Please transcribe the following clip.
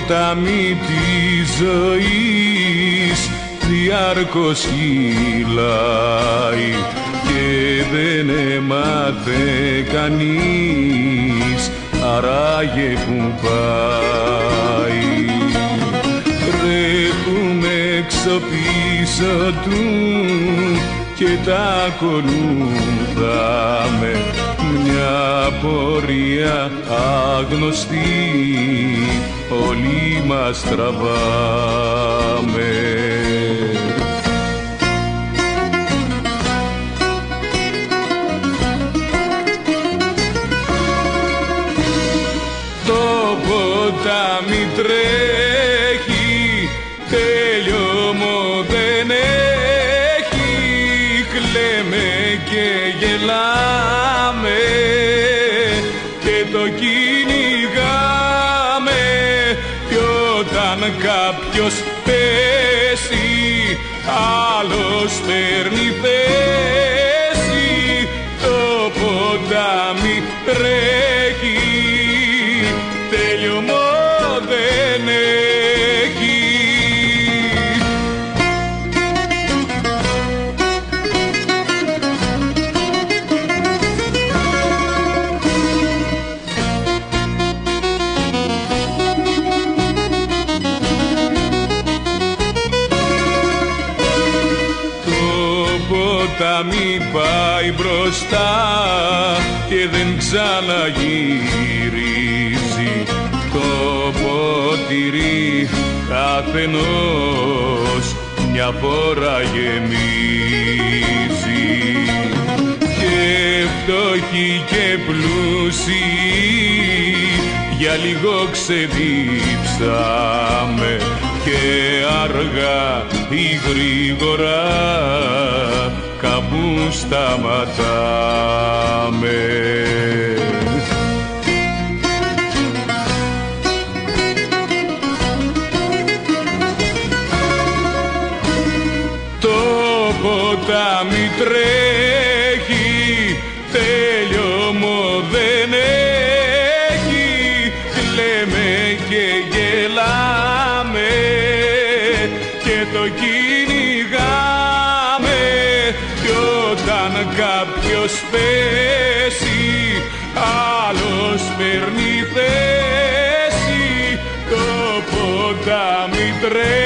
ποτάμι της ζωής διάρκως κυλάει και δεν έμαθε κανείς αράγε που πάει. Τρέχουμε έξω πίσω του και τα ακολουθάμε, μια πορεία άγνωστη όλοι μας τραβάμε. Το ποτάμι τρέχει, τέλειωμο δεν έχει, κλαίμε και γελάμε και το κυνηγάμε, κι όταν κάποιος πέσει άλλος παίρνει θέση. Το ποτάμι τρέχει, τέλειωμο δεν έχει. Το ποτάμι πάει μπροστά και δεν ξαναγυρίζει, το ποτήρι καθενός μια φορά γεμίζει, και φτωχοί και πλούσιοι για λίγο ξεδίψαμε και αργά ή γρήγορα κάπου σταματάμε. Το ποτάμι τρέχει, τέλειωμο δεν έχει, κλαίμε και γελάμε και το κυνηγάμε, κι όταν κάποιος πέσει άλλος παίρνει θέση. Το ποτάμι τρέχει,